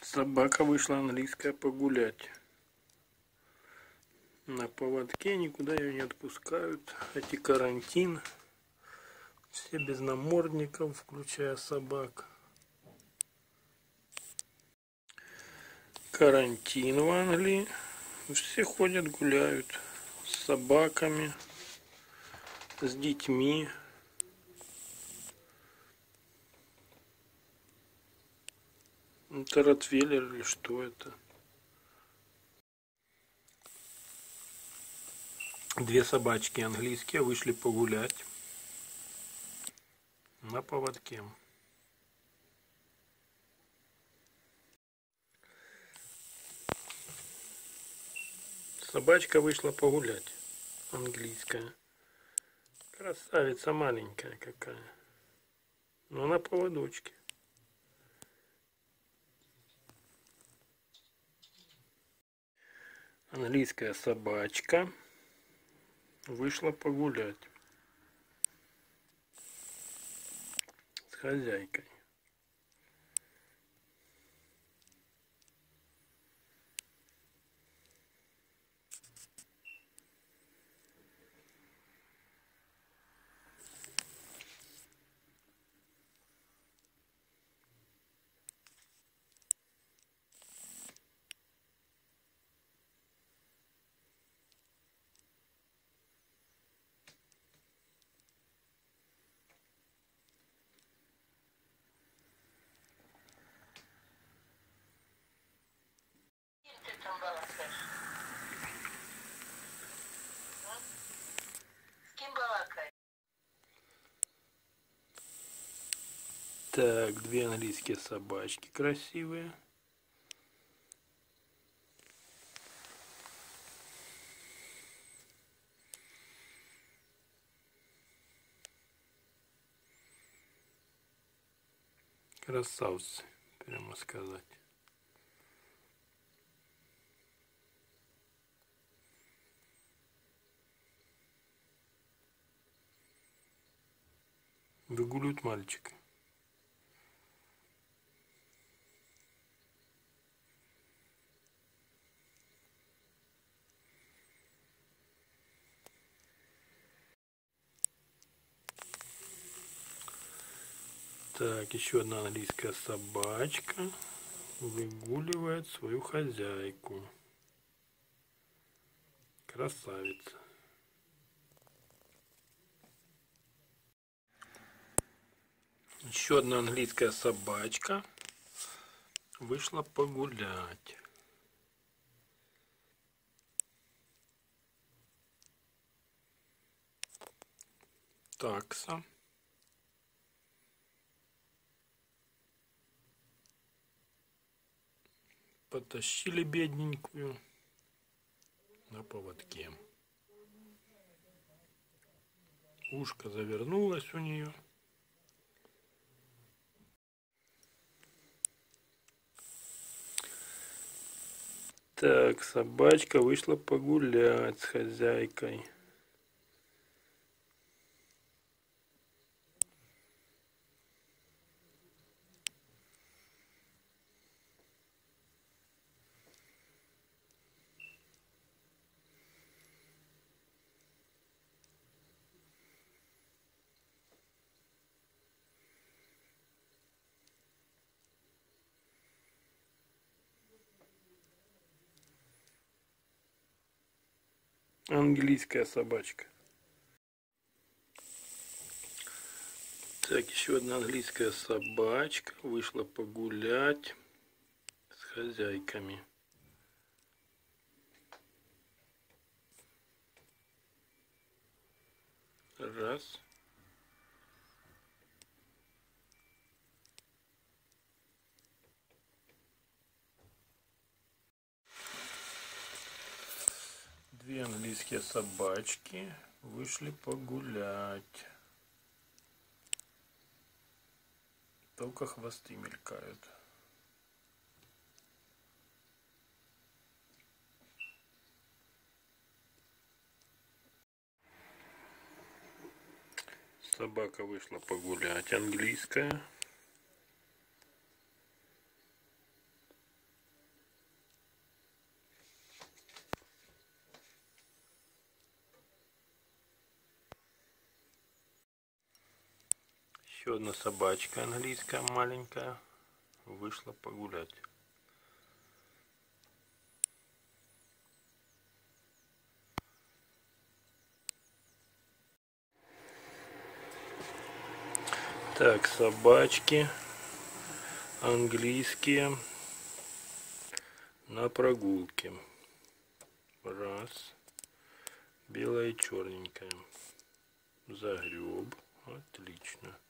Собака вышла английская погулять. На поводке, никуда ее не отпускают. Хоть и карантин. Все без намордников, включая собак. Карантин в Англии. Все ходят, гуляют с собаками, с детьми. Это ротвейлер или что это? Две собачки английские вышли погулять на поводке. Собачка вышла погулять, английская. Красавица маленькая какая. Но на поводочке. Английская собачка вышла погулять с хозяйкой. Так, две английские собачки красивые. Красавцы, прямо сказать. Выгуливают мальчика. Так, еще одна английская собачка выгуливает свою хозяйку. Красавица. Еще одна английская собачка вышла погулять. Такса. Потащили бедненькую на поводке. Ушко завернулось у нее. Так, собачка вышла погулять с хозяйкой. Английская собачка. Так, еще одна английская собачка вышла погулять с хозяйками. Раз. Две английские собачки вышли погулять. Только хвосты мелькают. Собака вышла погулять, английская. Еще одна собачка английская маленькая вышла погулять. Так, собачки английские на прогулке. Раз. Белая и черненькая. Загреб. Отлично.